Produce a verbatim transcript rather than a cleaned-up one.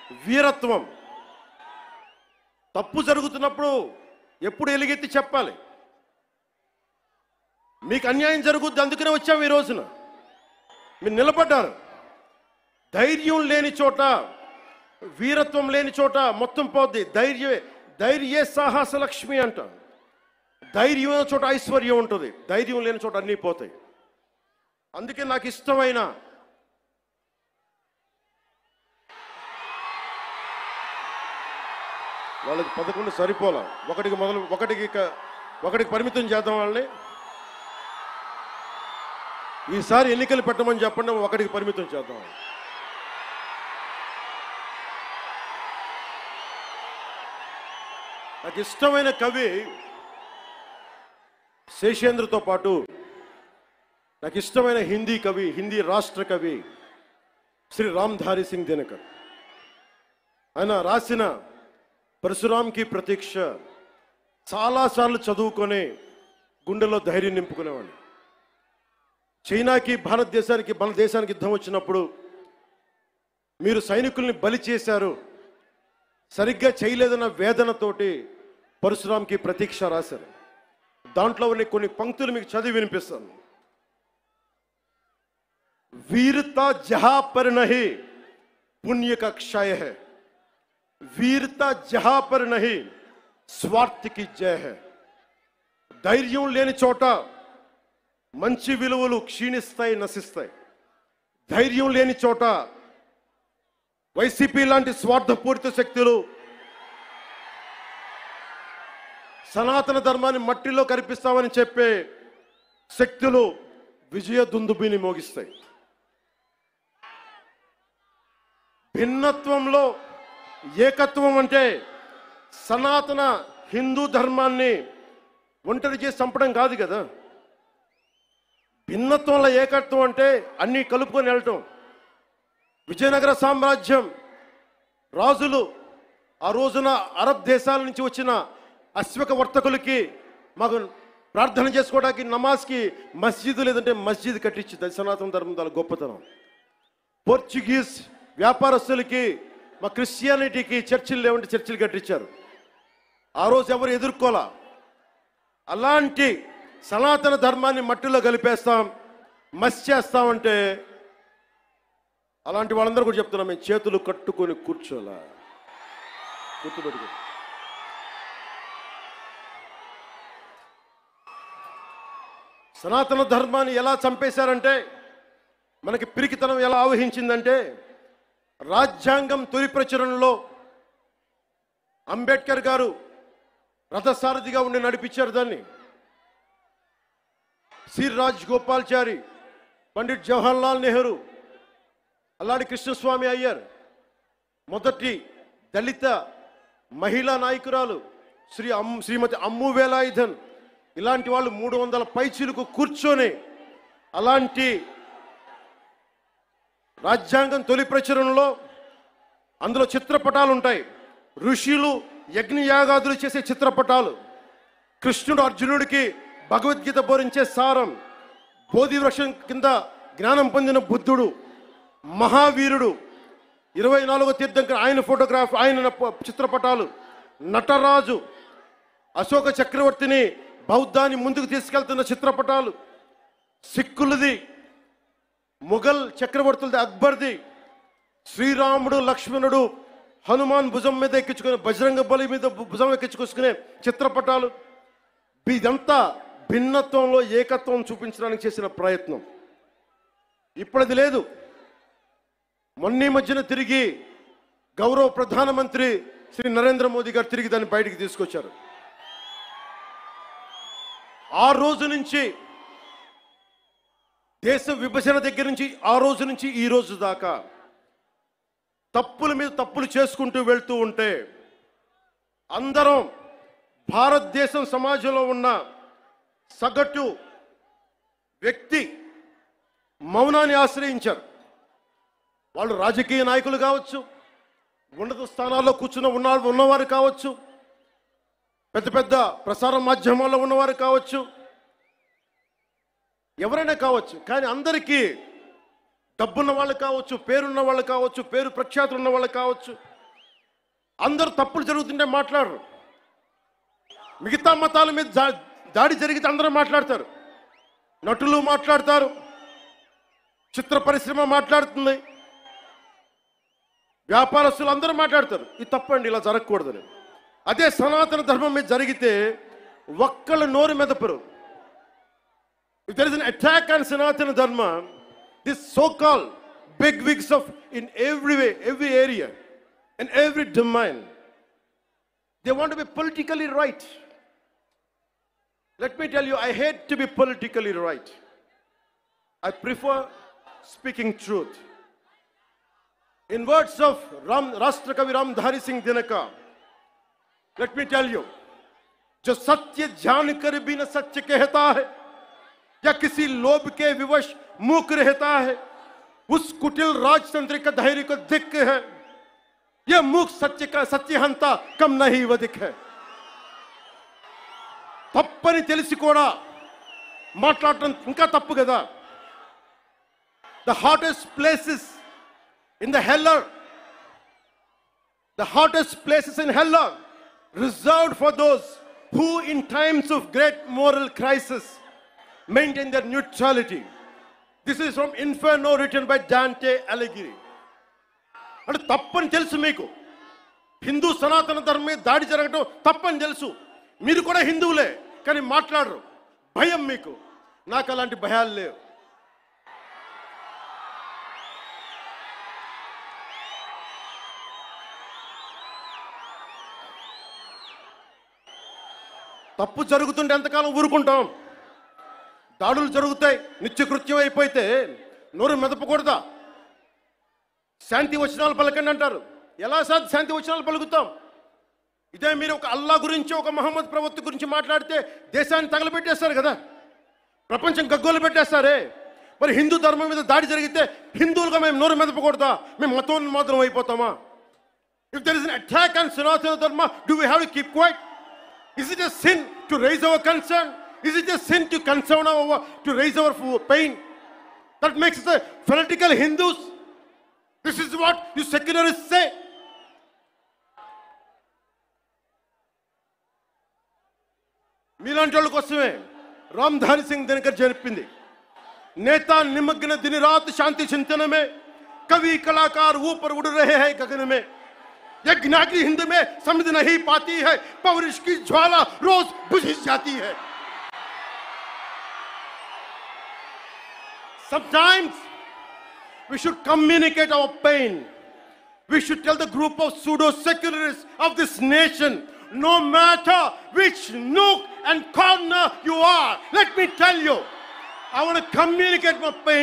వీరత్వం. తప్పు జరుగుతున్నప్పుడు ఎప్పుడు ఎలుగెత్తి చెప్పాలి. మీకు అన్యాయం జరుగుద్ది, అందుకనే వచ్చాము ఈ రోజున. మీరు నిలబడ్డారు. ధైర్యం లేని చోట, వీరత్వం లేని చోట మొత్తం పోద్ది. ధైర్య ధైర్యే సాహస లక్ష్మి అంట. ధైర్యం లేని చోట ఐశ్వర్యం ఉంటుంది, ధైర్యం లేని చోట అన్నీ పోతాయి. అందుకే నాకు ఇష్టమైన వాళ్ళకి పదకొండు సరిపోలా, ఒకటికి మొదలు ఒకటికి ఒకటికి పరిమితం చేద్దాం వాళ్ళని. ఈసారి ఎన్నికలు పెట్టమని చెప్పండి, ఒకటికి పరిమితం చేద్దాం. నాకు ఇష్టమైన కవి శేషేంద్రతో పాటు నాకు ఇష్టమైన హిందీ కవి, హిందీ రాష్ట్ర కవి శ్రీ రామ్ధారి సింగ్ దినకర్. ఆయన రాసిన పరశురాంకి ప్రతీక్ష చాలాసార్లు చదువుకొని గుండెలో ధైర్యం నింపుకునేవాడిని. చైనాకి భారతదేశానికి మన దేశానికి యుద్ధం వచ్చినప్పుడు మీరు సైనికుల్ని బలి చేశారు, సరిగ్గా చేయలేదన్న వేదనతోటి పరశురాంకి ప్రతీక్ష రాశారు. దాంట్లో కొన్ని పంక్తులు మీకు చదివి వినిపిస్తాను. वीरता जहां पर नहीं पुण्य का क्षय है, वीरता जहां पर नहीं स्वार्थ की जय है. ధైర్యం లేని చోట మంచి విలువలు క్షీణిస్తాయి, నశిస్తాయి. ధైర్యం లేని చోట వైసీపీ లాంటి స్వార్థపూరిత శక్తులు సనాతన ధర్మాన్ని మట్టిలో కరిపిస్తామని చెప్పే శక్తులు విజయ దుందుబిని మోగిస్తాయి. భిన్నత్వంలో ఏకత్వం అంటే సనాతన హిందూ ధర్మాన్ని ఒంటరి చేసి చంపడం కాదు కదా. భిన్నత్వంలో ఏకత్వం అంటే అన్నీ కలుపుకొని వెళ్ళటం. విజయనగర సామ్రాజ్యం రాజులు ఆ రోజున అరబ్ దేశాల నుంచి వచ్చిన అశ్వక వర్తకులకి మాకు ప్రార్థన చేసుకోవడానికి నమాజ్కి మస్జిద్ లేదంటే మస్జిద్ కట్టించింది. సనాతన ధర్మం దాని గొప్పతనం. పోర్చుగీస్ వ్యాపారస్తులకి మా క్రిస్టియానిటీకి చర్చిలు లేవంటే చర్చిలు కట్టించారు. ఆ రోజు ఎవరు ఎదుర్కోలా. అలాంటి సనాతన ధర్మాన్ని మట్టిలో కలిపేస్తాం, మస్ చేస్తామంటే అలాంటి వాళ్ళందరూ కూడా చెప్తున్నాం, మేము చేతులు కట్టుకొని కూర్చోలా. గుర్తుపెట్టుకో. సనాతన ధర్మాన్ని ఎలా చంపేశారంటే, మనకి పిరికితనం ఎలా ఆవహించిందంటే, రాజ్యాంగం తొలి ప్రచురణలో అంబేద్కర్ గారు రథసారథిగా ఉండి నడిపించారు దాన్ని. సి రాజ్ గోపాల్చారి, పండిట్ జవహర్లాల్ నెహ్రూ, అల్లాడి కృష్ణస్వామి అయ్యర్, మొదటి దళిత మహిళా నాయకురాలు శ్రీ అమ్ శ్రీమతి అమ్ము వేలాయుధన్, ఇలాంటి వాళ్ళు మూడు వందల పైచీలకు కూర్చొని అలాంటి రాజ్యాంగం తొలి ప్రచురణలో అందులో చిత్రపటాలు ఉంటాయి. ఋషులు యజ్ఞయాగాదులు చేసే చిత్రపటాలు, కృష్ణుడు అర్జునుడికి భగవద్గీత బోధించే సారం, బోధి వృక్షం కింద జ్ఞానం పొందిన బుద్ధుడు, మహావీరుడు, ఇరవై నాలుగో తీర్థంకర్ ఆయన ఫోటోగ్రాఫ్, ఆయన చిత్రపటాలు, నటరాజు, అశోక చక్రవర్తిని బౌద్ధాన్ని ముందుకు తీసుకెళ్తున్న చిత్రపటాలు, సిక్కులది, ముఘల్ చక్రవర్తులది, అక్బర్ది, శ్రీరాముడు లక్ష్మణుడు హనుమాన్ భుజం మీద ఎక్కించుకునే, బజరంగ బలి మీద భుజం ఎక్కించుకొసుకునే చిత్రపటాలు. ఇదంతా భిన్నత్వంలో ఏకత్వం చూపించడానికి చేసిన ప్రయత్నం. ఇప్పుడది లేదు. మొన్న మధ్యన తిరిగి గౌరవ ప్రధానమంత్రి శ్రీ నరేంద్ర మోదీ గారు తిరిగి దాన్ని బయటికి తీసుకొచ్చారు. ఆ రోజు నుంచి, దేశ విభజన దగ్గర నుంచి ఆ రోజు నుంచి ఈ రోజు దాకా తప్పుల మీద తప్పులు చేసుకుంటూ వెళ్తూ ఉంటే, అందరం భారతదేశం సమాజంలో ఉన్న సగటు వ్యక్తి మౌనాన్ని ఆశ్రయించారు. వాళ్ళు రాజకీయ నాయకులు కావచ్చు, ఉన్నత స్థానాల్లో కూర్చున్న ఉన్న ఉన్నవారు కావచ్చు, పెద్ద పెద్ద ప్రసార మాధ్యమాల్లో ఉన్నవారు కావచ్చు, ఎవరైనా కావచ్చు. కానీ అందరికీ డబ్బున్న వాళ్ళు కావచ్చు, పేరున్న వాళ్ళు కావచ్చు, పేరు ప్రఖ్యాతులు ఉన్న వాళ్ళు కావచ్చు, అందరూ తప్పులు జరుగుతుంటే మాట్లాడరు. మిగతా మతాల మీద దాడి జరిగితే అందరూ మాట్లాడతారు. నటులు మాట్లాడతారు, చిత్ర పరిశ్రమ మాట్లాడుతుంది, వ్యాపారస్తులు అందరూ మాట్లాడతారు. ఇది తప్పండి, ఇలా జరగకూడదని. అదే సనాతన ధర్మం మీద జరిగితే ఒక్కళ్ళు నోరు మెదపరు. If there is an attack on Sanatana Dharma, this so-called big wigs of in every way, every area, in every domain, they want to be politically right. Let me tell you, I hate to be politically right. I prefer speaking truth. In words of Ram, Rashtrakavi Ramdhari Singh Dinaka, let me tell you, जो सत्य जान कर भी न सत्य कहता है या किसी लोभ के विवश मूक रहता है, उस कुटिल राजतंत्र का धैर्य को धिक्क है. यह मूक सत्य का सत्यहंता कम नहीं वधिक है. తప్పని తెలిసి కూడా మాట్లాడటం ఇంకా తప్పు కదా. The hottest places in the hell are the hottest places in hell are reserved for those who in times of great moral crisis maintain their neutrality. This is from Inferno written by Dante Alighieri. అంటే తప్పని తెలుసు మీకు, హిందూ సనాతన ధర్మం మీద దాడి జరగడం తప్పని తెలుసు. మీరు కూడా హిందువులే, కానీ మాట్లాడరు. భయం మీకు. నాకు అలాంటి భయాలు లేవు. తప్పు జరుగుతుంటే ఎంతకాలం ఊరుకుంటాం? దాడులు జరుగుతాయి, నిత్యకృత్యం అయిపోతే నోరు మెదపకూడదా? శాంతి వచనాలు పలకండి అంటారు. ఎలా శాంతి వచనాలు పలుకుతాం? ఇదే మీరు ఒక అల్లా గురించి, ఒక మహమ్మద్ ప్రవక్త గురించి మాట్లాడితే దేశాన్ని తగలబెట్టేస్తారు కదా, ప్రపంచం గగ్గోలు పెట్టేస్తారే. మరి హిందూ ధర్మం మీద దాడి జరిగితే హిందువులుగా మేము నోరు మెదపకూడదా? మేము మతోన్మాదం అయిపోతామా? If there is an attack on Sanatana Dharma, do we have to keep quiet? Is it a sin to raise our concern? Is it a sin to concern our, to raise our pain? That makes us a fanatical Hindus. This is what you secularists say. మీలాంటి వాళ్ళ కోసమే రామ్ధారి సింగ్ దినకర్ చెప్పింది, నేతా నిమగ్న दिन रात शांति चिंतन में, कवि कलाकार ऊपर उड़ रहे हैं गगन में. यह ज्ञानी हिंद में समझ नहीं पाती है, पौरुष की ज्वाला रोज बुझ जाती है. Sometimes we should communicate our pain. We should tell the group of pseudo-secularists of this nation, no matter which nook and corner you are, let me tell you, I want to communicate my pain.